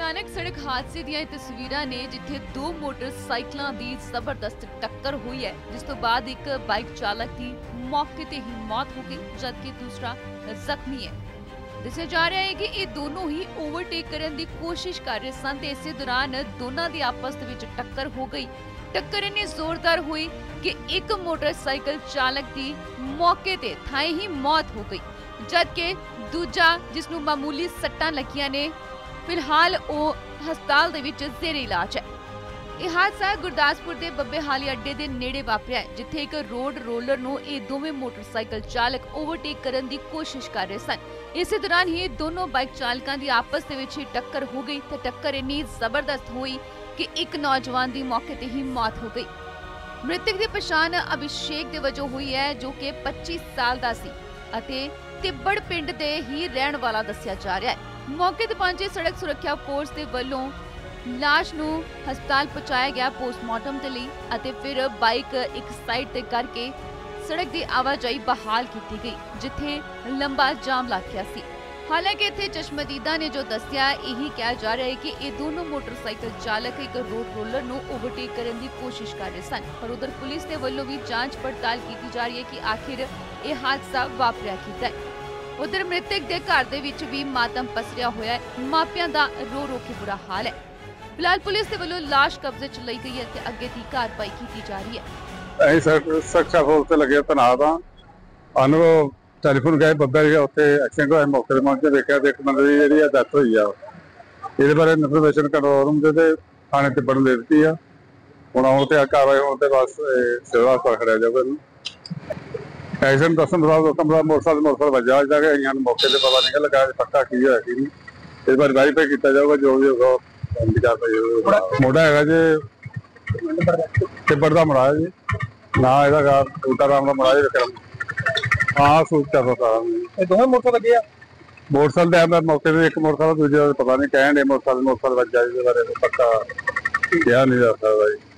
भयानक सड़क हादसे ਦੀਆਂ ਤਸਵੀਰਾਂ ਨੇ ਜਿੱਥੇ ਦੋ ਮੋਟਰਸਾਈਕਲਾਂ ਦੀ ਜ਼ਬਰਦਸਤ ਟੱਕਰ ਹੋਈ ਹੈ ਜਿਸ ਤੋਂ ਬਾਅਦ ਇੱਕ ਬਾਈਕ ਚਾਲਕ ਦੀ ਮੌਕੇ ਤੇ ਹੀ ਮੌਤ ਹੋ ਗਈ ਜਦਕਿ ਦੂਸਰਾ ਜ਼ਖਮੀ ਹੈ। ਦੱਸਿਆ ਜਾ ਰਿਹਾ ਹੈ ਕਿ ਇਹ ਦੋਨੋਂ ਹੀ ਓਵਰਟੇਕ ਕਰਨ ਦੀ ਕੋਸ਼ਿਸ਼ ਕਰ ਰਹੇ ਸਨ ਤੇ ਇਸੇ ਦੌਰਾਨ ਦੋਨਾਂ ਦੀ ਆਪਸ ਦੇ ਵਿੱਚ ਟੱਕਰ ਹੋ ਗਈ। टक्कर इन्नी जोरदार हुई कि एक मोटरसाइकिल चालक की मौके ते थाई ही मौत हो गई जबकि दूजा जिसनू मामूली सट्टां लगियां ने फिलहाल वो हस्पताल दे विच ज़ेरे इलाज है। यह हादसा गुरदासपुर के बब्बेहाली अड्डे के नेड़े वापरिया है जिथे एक रोड रोलर नू ये दोवें मोटरसाइकिल चालक ओवरटेक करने की कोशिश कर रहे सन। इस दौरान ही दोनों बाइक चालकों की आपस दे विच ही टक्कर हो गई तो टक्कर इन्नी जबरदस्त हुई कि एक नौजवान की मौके ते ही मौत हो गई। मृतक की पछाण अभिषेक दे वजों हुई है जो कि 25 साल का सी अते तिब्बड़ पिंड दे ही रहन वाला दस्सिया जा रहा है। मौके ते पहुंचे सड़क सुरक्षा फोर्स दे वल्लों लाश नू हस्पताल पहुंचाया गया पोस्टमार्टम दे लई अते फिर बाइक एक साइड ते करके सड़क की आवाजाही बहाल की गई जिथे लंबा जाम लग गया सी। हालांकि इत्थे चश्मदीदा ने जो दस्सिया यही कहा जा रहा है कि ये दोनों मोटरसाइकिल चालक एक रोड रोलर नू ओवरटेक करने की कोशिश कर रहे सन पर उधर पुलिस के वल्लों भी जांच पड़ताल की जा रही है कि आखिर ये हादसा वापरिया कीता है। उधर मृतक के घर दे विच भी मातम पसरिया होया है, मापियां दा रो रो के बुरा हाल है। फिलहाल पुलिस के वल्लों लाश कब्जे च लई गई है ते अगे दी कार्रवाई की जा रही है। सुरक्षा फोर्स ते लगे तैनात हां टेलीफोन गए बब्बे उत्थे एक्सीडेंट होया मौके ते पहुंचे देखा एक बंदे की जिहड़ी डेथ हुई आ इहदे बारे इन्फॉर्मेशन कंट्रोल रूम दे थाने ते बड़ दे दित्ती आ हुण आउण ते कार्रवाई होण ते बस सिविल हस्पताल खड़िया जाऊगा। एक्सीडेंट दसन मोटरसाइकिल वजा जाके अइयां मौके ते पता नहीं लगा पक्का की होया की नहीं इस बार वेरीफाई किया जाऊगा जो भी होगा मुंडा है जी तिब्बड़ का मुंडा है जी ना इहदा बूटा राम का मुंडा जी विक्रम हाँ सोचा दोवें मोटरसाइकिल मोटरसाइकिल मौके पर एक मोटरसाइकिल दूजे पता नहीं कहन मोटरसाइकिल वजा बारे पक्का क्या नहीं जा सकता जी।